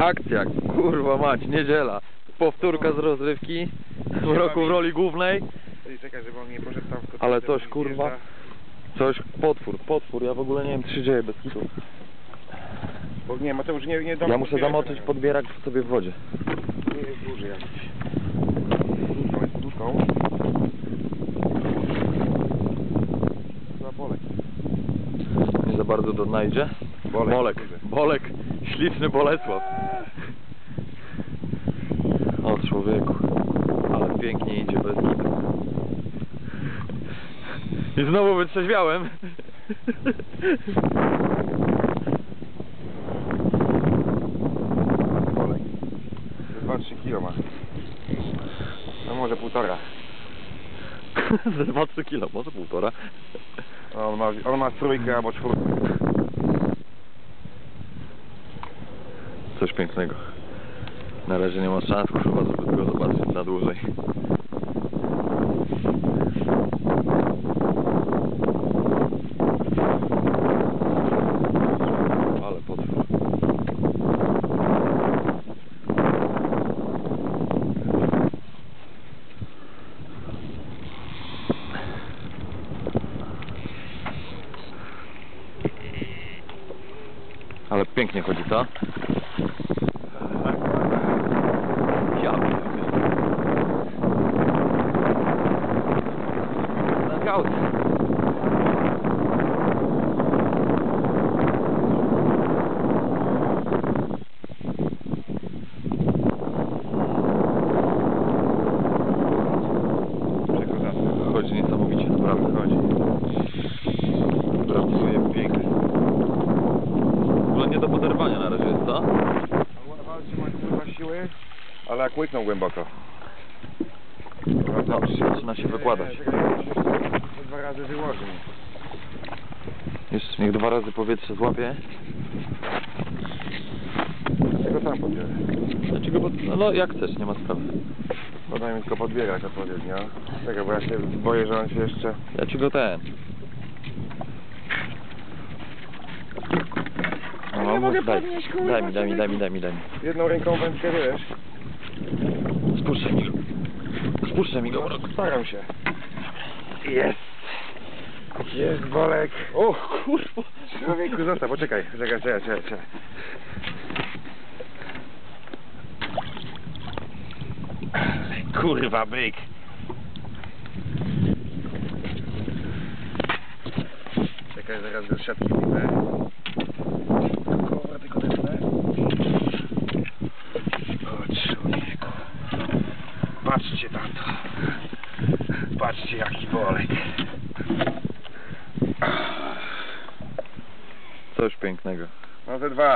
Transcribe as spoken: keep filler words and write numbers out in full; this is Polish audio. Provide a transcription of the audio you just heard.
Akcja, kurwa mać, niedziela. Powtórka z rozrywki. W roku w roli głównej. Czekaj, żeby on nie poszedł tam w kotwicę, Ale coś kurwa. Coś, potwór, potwór, ja w ogóle nie wiem co się dzieje bez kitu. Bo nie, Mateusz, nie, nie dam. Ja muszę zamoczyć podbierak sobie w wodzie. Nie jest duży jakiś. Poduszką jest poduszką. Chyba Bolek. Nie za bardzo to znajdzie. Bolek. Bolek, Bolek, śliczny Bolesław. O człowieku, ale pięknie idzie bez kitu. I znowu wytrzeźwiałem. Bolek. dwa trzy kilo ma. No może półtora. Ze dwa trzy kilo, może półtora. On ma, on ma trójkę albo czwórkę. Coś pięknego. Na razie nie ma szans, chyba, żeby go zobaczyć na dłużej. Ale potwór. Ale pięknie chodzi, co? Ja na gałce. Chodzi niesamowicie, naprawdę chodzi. Pracuje pięknie. W ogóle nie do poderwania na razie jest, co? Walczy ma kurwa siły, ale jak łyknął głęboko. No, zaczyna się wykładać. Jeszcze dwa razy wyłoży. Jeszcze niech dwa razy powietrze złapie. Tego sam podbierę. Dlaczego? Bo, no, no jak chcesz, nie ma sprawy. Podaj mi tylko podbierać odpowiednio. Czekaj, bo ja się boję, że on się jeszcze... Dlaczego ten? No, nie mogę daj, podnieść, kurwa, daj mi, daj mi, daj mi, daj mi, daj mi. Jedną ręką wędkę, wiesz. Spuszczaj mi go. Spuszczaj mi go. Staram się. Jest! Jest Bolek! O kurwa! Człowieku, zostaw, poczekaj, czekaj, czekaj, czekaj, czekaj. Kurwa, byk! Czekaj, zaraz go z siatki wyjmę. Kurwa, tylko tyle. O człowieku. Patrzcie na to. Patrzcie jaki Bolek. Coś pięknego. No te dwa.